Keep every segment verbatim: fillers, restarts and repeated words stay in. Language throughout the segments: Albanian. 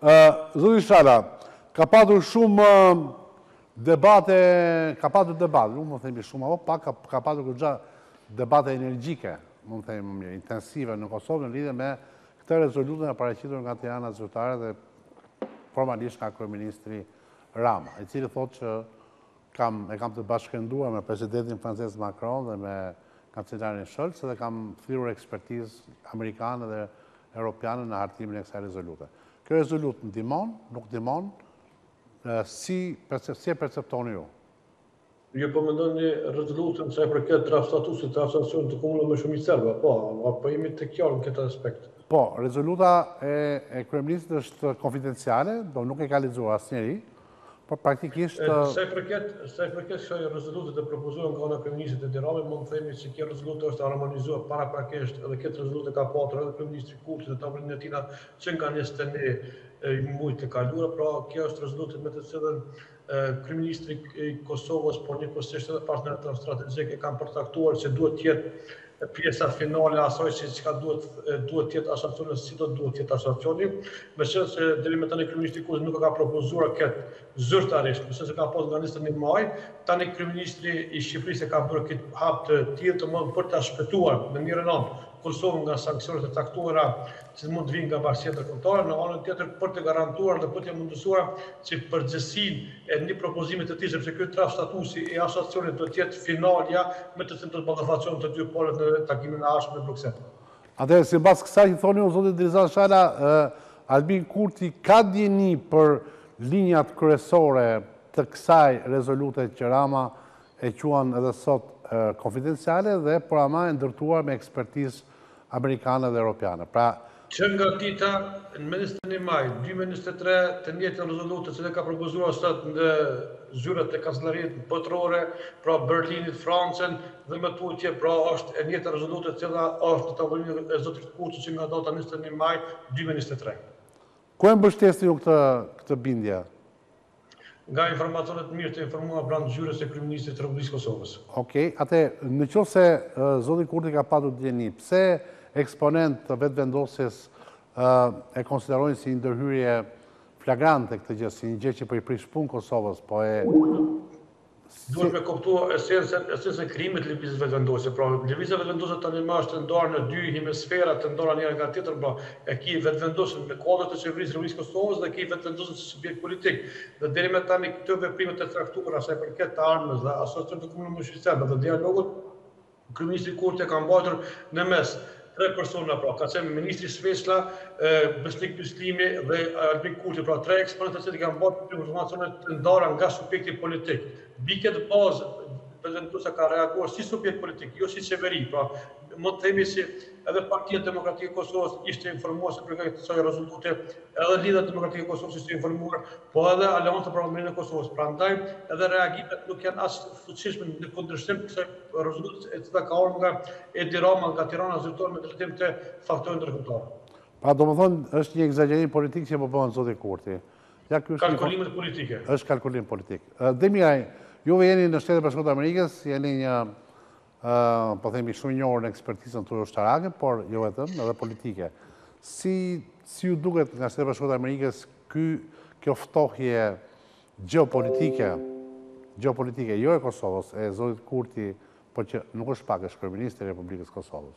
Zoti Shala, ka patur shumë debate, ka patur debate, nuk më themi shumë, apo pak ka patur goxha debate energjike, më themi më mirë, intensive në Kosovë në lidhje me këtë rezolutën e paraqitur nga Tirana zyrtare dhe formalisht nga kryeministri Rama, i cili thotë që kam, e kam të bashkënduar me presidentin francez Macron dhe me kancelarin Scholz dhe kam thirrur ekspertizë amerikane dhe europiane në hartimin e kësaj rezolute. Kjo rezolutë ndihmon, nuk ndihmon, si e perceptoni ju? Ju po mendoni rezolutën sa i përket statusit të asociacionit të komunave me shumicë serbe, po, apo jemi të qartë në këtë aspekt? Po, rezoluta e kryeministit është konfidenciale, do nuk e ka lexuar asnjëri, por praktikisht... Sa i përket kësaj rezolute të propozuar nga ana e kryeministit të Tiranës, mund të themi se kjo rezolutë është harmonizuar paraprakisht edhe këtë rezolutë ka patur edhe kryeministri Kurti dhe tabelinë e tina që nga njëzet e një muaj të kaluara, pra kjo është rezolutë me të cilën kryeministri i Kosovës, por njëkohësisht edhe partnerët strategjik e kanë përcaktuar se duhet të jetë pjesa finale asaj se çka duhet duhet të jetë asociacioni, si do duhet të jetë asociacioni, meqenëse se deri më tani kryeministri Kurti nuk e ka propozuar këtë zyrtarisht, meqenëse se ka pasur nga njëzet e një maj, tani kryeministri i Shqipërisë ka bërë këtë hap të tillë të mund për ta shpëtuar në mirën anë Kosovën nga sanksionet e caktuara që mund të vinë nga bashkësia ndërkombëtare, në anën tjetër për të garantuar dhe për të mundësuar që përgjegjësinë e një propozimit të tij, sepse ky traf statusi i asociacionit do të jetë finalja me të cilën do të ballafaqohen të dy palët në takimin e ardhshëm në Bruksel. Atëherë, sipas kësaj që thoni ju, zoti Drizan Shala, Albin Kurti ka dieni për linjat kryesore të kësaj rezolute që Rama e quan edhe sot konfidenciale dhe por ama e ndërtuar me ekspertizë amerikane dhe europiane. Pra, që nga dita në njëzet e një maj dy mijë e njëzet e tre të njëjtën rezolutë që ka propozuar sot në zyrat e kancellariat botërore, pra Berlinit, Francën dhe më tutje, pra është e njëjta rezolutë që është në tavolinë e zotit Kurti që nga data njëzet e një maj dy mijë e njëzet e tre. Ku e mbështesni ju këtë këtë bindje? Nga informacionet mirë të informuar pranë zyrës së kryeministrit të Republikës Kosovës. Okej, atë në qoftë se zoti Kurti ka patur dieni, pse eksponent të vetëvendosjes e konsiderojnë si ndërhyrje flagrante këtë gjë, si një gjë që po i prish punë Kosovës, po e duhet me kuptuar esencën e krimit të lëvizjes vetëvendosje. Pra, lëvizja vetëvendosje tani më është ndarë në dy hemisfera të ndara njëra nga tjetra, pra e ki vetëvendosjen me kuadër të qeverisë së Republikës Kosovës dhe ki vetëvendosjen si subjekt politik. Dhe deri më tani këto veprime të caktuara sa i përket të armës dhe asociacionit të komunave me shumicë serbe dhe dialogut, kryeministri Kurti ka mbajtur në mes tre persona, pra, ka qenë ministri Svesla, Besnik Pyslimi dhe Albin Kurti, pra tre eksponentë që kanë bërë informacione të ndara nga subjekti politik. Mbi këtë bazë, prezidentuesa ka reaguar si subjekt politik, jo si qeveri, pra mund të themi si edhe Partia Demokratike e Kosovës ishte informuar se për këtë kësaj rezolute, edhe Lidhja Demokratike e Kosovës ishte informuar, po edhe Aleanca për Mbretërinë e Kosovës. Prandaj edhe reagimet nuk janë as fuqishme në kundërshtim kësaj rezolute e cila ka ardhur nga Edi Rama, nga Tirana zyrtar me drejtim të faktorëve ndërkombëtar. Pra domethënë është një egzagerim politik që po bën zoti Kurti. Ja ky është kalkulimet politike. Është kalkulim politik. Demiraj, juve jeni në Shtetet Bashkuara të Amerikës, jeni një po themi shumë i njohur në ekspertizën tuaj ushtarake, por jo vetëm, edhe politike. Si si ju duket nga Shtetet Bashkuara të Amerikës ky kjo ftohje gjeopolitike, gjeopolitike jo e Kosovës, e zotit Kurti, por që nuk është pak, është kryeministri i Republikës Kosovës?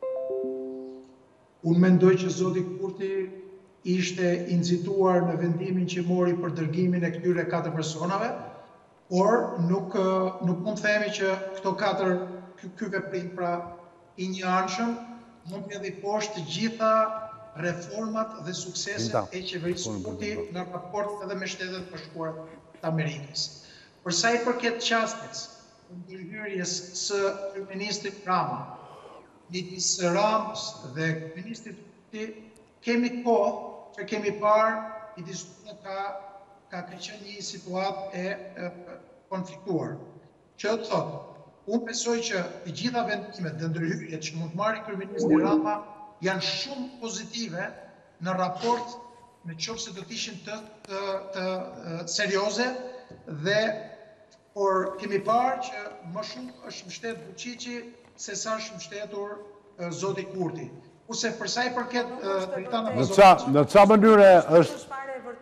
Unë mendoj që zoti Kurti ishte incituar në vendimin që mori për dërgimin e këtyre katër personave, por nuk nuk mund të themi që këto katër ky veprim pra i njëanshëm mund të hedhë poshtë të gjitha reformat dhe sukseset e qeverisë së Kurti në raport edhe me Shtetet Bashkuara të Amerikës. Për sa i përket çastit të ndërhyrjes së kryeministrit Rama, midis Ramës dhe kryeministrit Kurti, kemi kohë që kemi parë i diskutuar ka ka qenë një situatë e konfliktuar. Që të thotë, unë besoj që të gjitha vendimet dhe ndërhyrjet që mund të marrë kryeministri Rama janë shumë pozitive në raport me qoftë se do të ishin të, të, të, të serioze dhe por kemi parë që më shumë është mbështet Vučići se sa është mbështetur zoti Kurti. Kurse për sa i përket Dritana Bazović, në çfarë mënyre është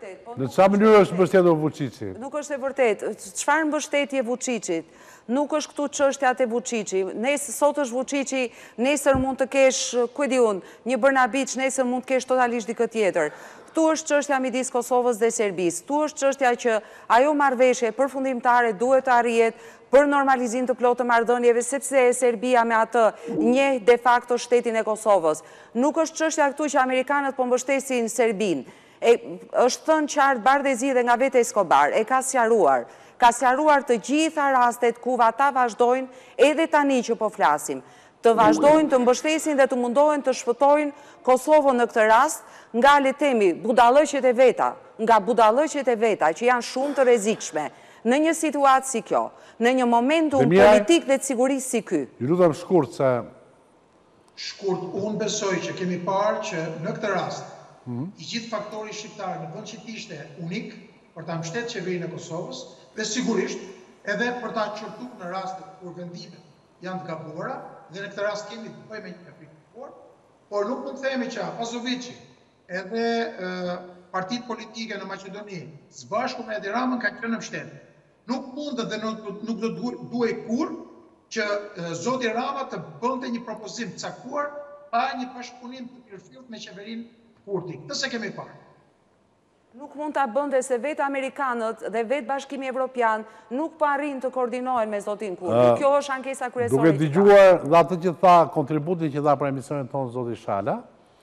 Në çfarë mënyrë është mbështetur Vučići? Nuk është e vërtet. Çfarë mbështetje Vučićit? Nuk është këtu çështja te Vučići. Nesër sot është Vučići, nesër mund të kesh, ku e di unë, një Brnabić, nesër mund të kesh totalisht dikë tjetër. Ktu është çështja midis Kosovës dhe Serbisë. Ktu është çështja që ajo marrëveshje përfundimtare duhet të arrihet për normalizim të plotë të marrëdhënieve, sepse Serbia me atë njeh de facto shtetin e Kosovës. Nuk është çështja këtu që amerikanët po mbështesin Serbinë. E, është thënë qartë bardhëzi dhe nga vetë Escobar, e ka sqaruar. Ka sqaruar të gjitha rastet ku ata vazhdojnë, edhe tani që po flasim, të vazhdojnë të mbështesin dhe të mundohen të shpëtojnë Kosovën në këtë rast nga, le të themi, budallëqet e veta, nga budallëqet e veta që janë shumë të rrezikshme në një situatë si kjo, në një momentum politik dhe të sigurisë si ky. Ju lutem shkurt se Shkurt, unë besoj që kemi parë që në këtë rast i gjithë faktori shqiptar në vend që ishte unik për ta mbështetur qeverinë e Kosovës dhe sigurisht edhe për ta qortuar në rastet kur vendimet janë të gabuara dhe në këtë rast kemi të bëjmë një pikë, por nuk mund të themi që Pazovici edhe e, partitë politike në Maqedoni së bashku me Edi Ramën kanë qenë në mbështetje. Nuk mund dhe nuk, nuk do duhej kur që e, zoti Rama të bënte një propozim të caktuar pa një bashkëpunim të përfillt me qeverinë Kurti. Këtë se kemi parë. Nuk mund ta bënte se vetë Amerikanët dhe vetë Bashkimi Evropian nuk po arrin të koordinohen me zotin Kurti. Kjo është ankesa kryesore. Duke dëgjuar dhe atë që tha, kontributin që dha për emisionin tonë zoti Shala,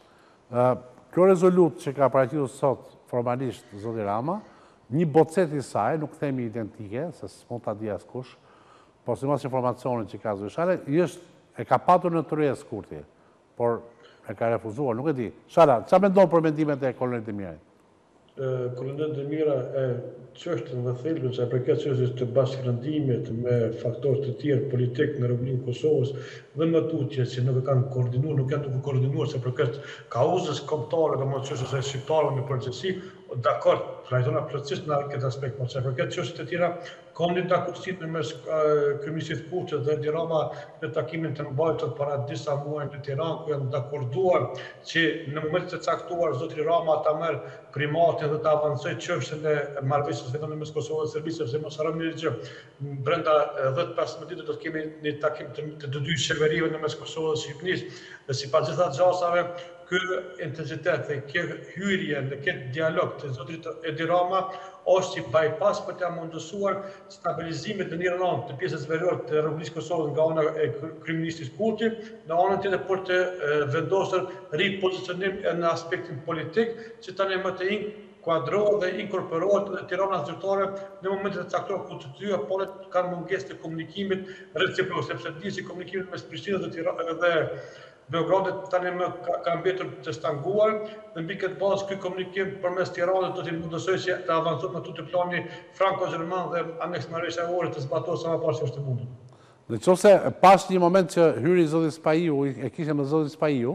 kjo rezolut që ka paraqitur sot formalisht zoti Rama, një bocet i saj, nuk themi identike, se s'mund ta di askush, por sipas informacionit që ka zoti Shala, i është e ka patur në tryezë Kurti, por e ka refuzuar, nuk e di. Shala, çfarë mendon për mendimet e kolonit Demirit? Kolonit Demira e çështën dhe thelbin që përket çështjes të bashkërëndimit me faktorë të tjerë politik në Republikën e Kosovës dhe më tutje që nuk e kanë koordinuar, nuk janë duke koordinuar se përket kauzës kombëtare dhe më çështjes së shqiptarëve në përgjithësi, dakord, trajtona plotësisht në këtë aspekt, por që përket çështjet të tjera, kam një dakurësit në mes Kryeministrit Kurti dhe Edi Rama në takimin të mbajtur para disa muaj në Tiranë, ku janë dakorduar që në momentin e caktuar zoti Rama ta merr primatin dhe ta avancojë çështjen e marrëveshjes vetëm mes Kosovës dhe Serbisë, sepse mos harrojmë një gjë. Brenda dhjetë pesëmbëdhjetë ditë do të kemi një takim të, të, të dy qeverive në mes Kosovës dhe Shqipërisë, dhe sipas gjitha gjasave, ky intensitet dhe kjo hyrje në këtë dialog të zotit Edi Rama është si bypass për të mundësuar stabilizimit në një anë të pjesës veriore të Republikës Kosovës nga ana e kryeministit Kurti, në anën tjetër për të vendosur ripozicionim në aspektin politik, që tani më të inkuadrohet dhe inkorporohet në Tirana zyrtare në momentet e caktuara ku të dyja palët kanë mungesë të komunikimit reciprok, sepse di që komunikimi mes Prishtinës dhe Tiranës dhe Beogradit tani më ka, ka mbetur të stanguar dhe mbi këtë bazë ky komunikim përmes Tiranës do t'i mundësojë që të avancojë në tutë plani franko-gjerman dhe aneks marrëveshjore të zbatohet sa më parë që është e mundur. Nëse pas një moment që hyri zoti Spahiu, e kishte me zotin Spahiu,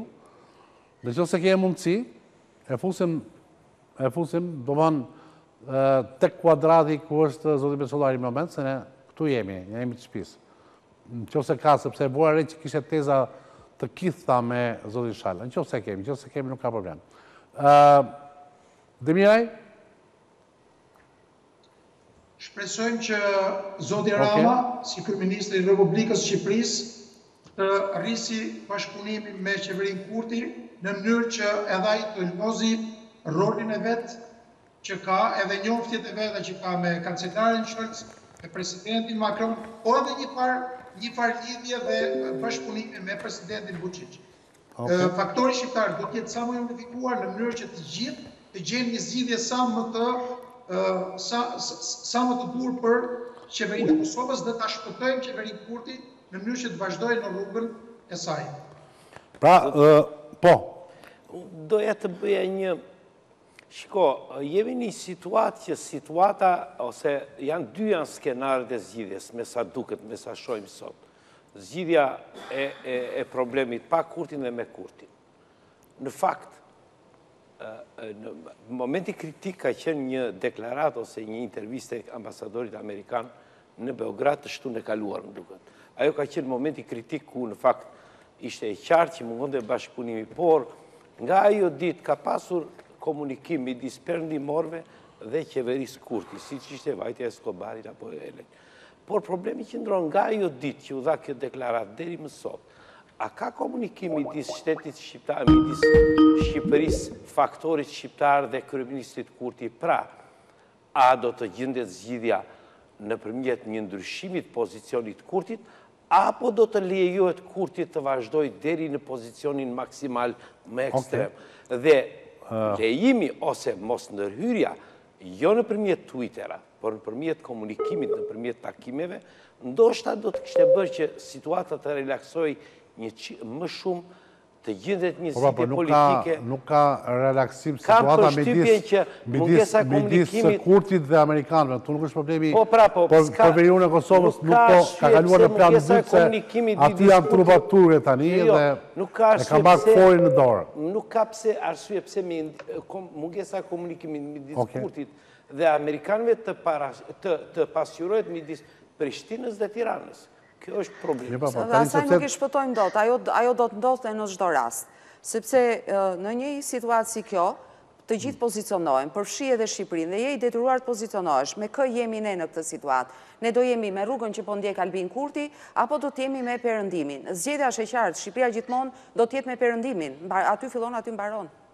nëse ke mundësi, e fusim e fusim domthonë tek kuadrati ku është zoti Besollari në moment, se ne këtu jemi, ne jemi të shtëpisë. Nëse ka, sepse e bua re që kishte teza të kitha me zotin Shala. Në qoftë se kemi, në qoftë se kemi nuk ka problem. Uh, Demiraj? Shpresojmë që zoti Rama, okay, si kryeministri i Republikës Shqipërisë, të rrisi bashkëpunimin me qeverinë Kurti në mënyrë që edhe ai të lëmozi rolin e vet që ka, edhe njoftjet e veta që ka me kancelarin Scholz, me presidentin Macron, por edhe një farë një farë lidhje dhe bashkëpunimi me presidentin Vučić. Okay. Faktori shqiptar do të jetë sa më unifikuar në mënyrë që të gjithë të gjejnë një zgjidhje sa më të sa, sa më të durë për qeverinë e Kosovës dhe ta shpëtojmë qeverinë Kurti në mënyrë që të vazhdojë në rrugën e saj. Pra, uh, po. Doja të bëja një Shiko, jemi një situatë që situata, ose janë dy janë skenarët e zgjidhjes, me sa duket, me sa shojmë sot. Zgjidhja e, e, e problemit pa Kurtin dhe me Kurtin. Në fakt, në momenti kritik ka qenë një deklarat ose një interviste ambasadorit Amerikan në Beograd të shtun e kaluar, më duket. Ajo ka qenë momenti kritik ku në fakt ishte e qartë që mungonte bashkëpunimi, por nga ajo ditë ka pasur komunikim midis perëndimorëve dhe qeverisë Kurti, si që ishte vajtja Escobarit apo Elek. Por problemi që ndron nga ajo ditë që u dha kjo deklarat deri më sot, a ka komunikim midis shtetit shqiptar, midis Shqipërisë, faktorit shqiptar dhe kryeministrit Kurti? Pra, a do të gjendet zgjidhja nëpërmjet një ndryshimit pozicionit Kurtit, apo do të lejohet Kurtit të vazhdoj deri në pozicionin maksimal më ekstrem? Dhe lejimi ose mos ndërhyrja, jo nëpërmjet Twittera, por nëpërmjet komunikimit, nëpërmjet takimeve, ndoshta do të kishte bërë që situata të relaksoj një më shumë, të gjendet një zgjidhje politike. Nuk ka relaksim situata midis Kurtit dhe Amerikanëve. Tu nuk është problemi. Po pra, po. Por veriun e Kosovës nuk ka kaluar në plan dytë se aty janë trupat turke tani dhe e ka marrë forin në dorë. Nuk ka pse arsye pse mungesa e komunikimit midis Kurtit dhe Amerikanëve të pasqyrohet midis Prishtinës dhe Tiranës. Kjo është problem. Asaj nuk i shpëtojmë dot, ajo do të ndodhte në çdo rast. Sepse në një situatë si kjo, të gjithë pozicionohen, përfshi edhe Shqipërinë, dhe je i detyruar të pozicionohesh. Me kë jemi ne në këtë situatë? Ne do jemi me rrugën që po ndjek Albin Kurti, apo do të jemi me perëndimin? Zgjedhja është e qartë, Shqipëria gjithmonë do të jetë me perëndimin. Aty fillon, aty mbaron.